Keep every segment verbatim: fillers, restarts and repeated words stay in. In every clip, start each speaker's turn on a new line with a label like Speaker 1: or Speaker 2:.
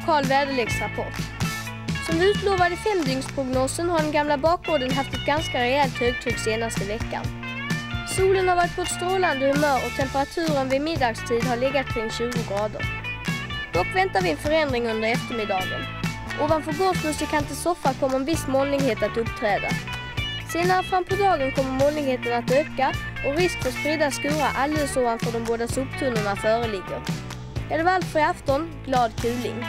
Speaker 1: lokal väderleksrapport. Som utlovade femdygnsprognosen har den gamla bakgården haft ett ganska rejält högtryck senaste veckan. Solen har varit på ett strålande humör och temperaturen vid middagstid har legat kring tjugo grader. Dock väntar vi en förändring under eftermiddagen. Ovanför gårdsmusikantens soffa kommer en viss molnighet att uppträda. Senare fram på dagen kommer molnigheten att öka och risk för spridda skurar alldeles ovanför de båda soptunnorna föreligger. Ja, det var allt för i afton. Glad kuling!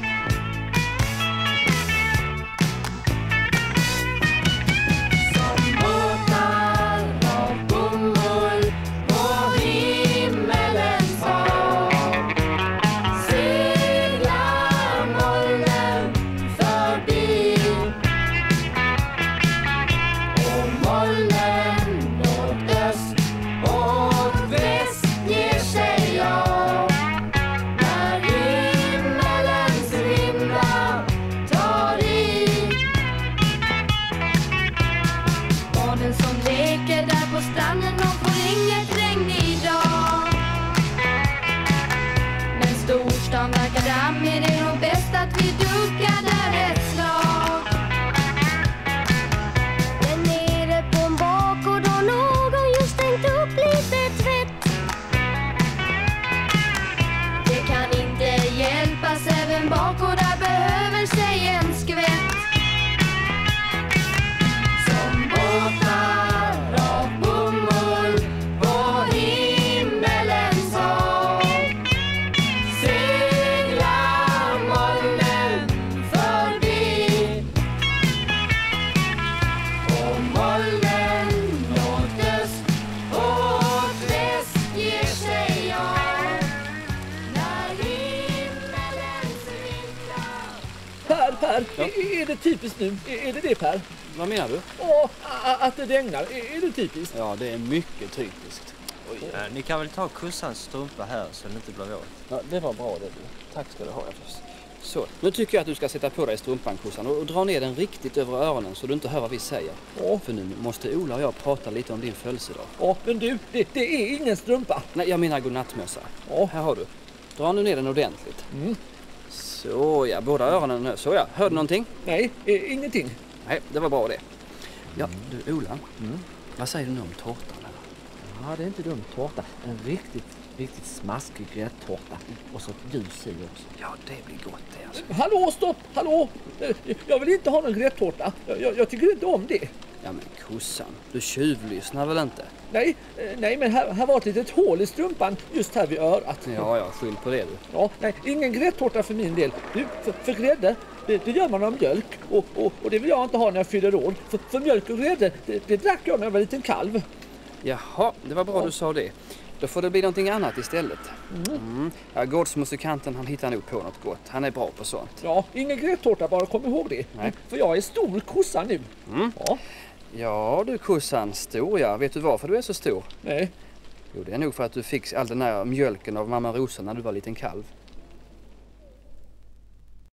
Speaker 2: Ja. Är det typiskt nu? Är det det, Per?
Speaker 3: Vad menar du?
Speaker 2: Åh, att det regnar. Är det typiskt?
Speaker 3: Ja, det är mycket typiskt.
Speaker 4: Oj, ja, ni kan väl ta kussans strumpa här så det inte blir våt.
Speaker 3: Ja, det var bra det. Tack ska du ha. Så, nu tycker jag att du ska sätta på dig strumpan, kussan, och dra ner den riktigt över öronen så du inte hör vad vi säger. Ja. För nu måste Ola och jag prata lite om din födelsedag.
Speaker 2: Ja, men du, det, det är ingen strumpa.
Speaker 3: Nej, jag menar godnattmössa. Ja. Här har du. Dra nu ner den ordentligt. Mm. Så ja, båda öronen nu. Så ja, hör du någonting?
Speaker 2: Nej, eh, ingenting.
Speaker 3: Nej, det var bra det. Ja, du Ola, mm. vad säger du nu om tårtan?
Speaker 5: Ja, det är inte dumt tårta. En riktigt, riktigt smaskig gräddtårta. Och så ljus i också.
Speaker 3: Ja, det blir gott det alltså.
Speaker 2: Hallå, stopp, hallå! Jag vill inte ha någon gräddtårta. Jag, jag, jag tycker inte om det.
Speaker 3: Ja men kussan, du tjuvlyssnar väl inte?
Speaker 2: Nej, nej men här, här var ett litet hål i strumpan just här vid örat.
Speaker 3: Ja, ja, skyll på det du.
Speaker 2: Ja, nej, ingen gräddtårta för min del. Du, för, för grädde, det, det gör man av mjölk. Och, och, och det vill jag inte ha när jag fyller år. För, för mjölk och grädde, det, det drack jag när jag var en liten kalv.
Speaker 3: Jaha, det var bra ja. Du sa det. Då får det bli någonting annat istället. Mm. Mm. Ja, gårdsmusikanten han hittar nog på något gott. Han är bra på sånt.
Speaker 2: Ja, ingen gräddtårta, bara kom ihåg det. Nej. För jag är stor kossa nu.
Speaker 3: Mm. Ja. Ja du kussan, stor ja. Vet du varför du är så stor?
Speaker 2: Nej.
Speaker 3: Jo, det är nog för att du fick all den här mjölken av mamma Rosa när du var liten kalv.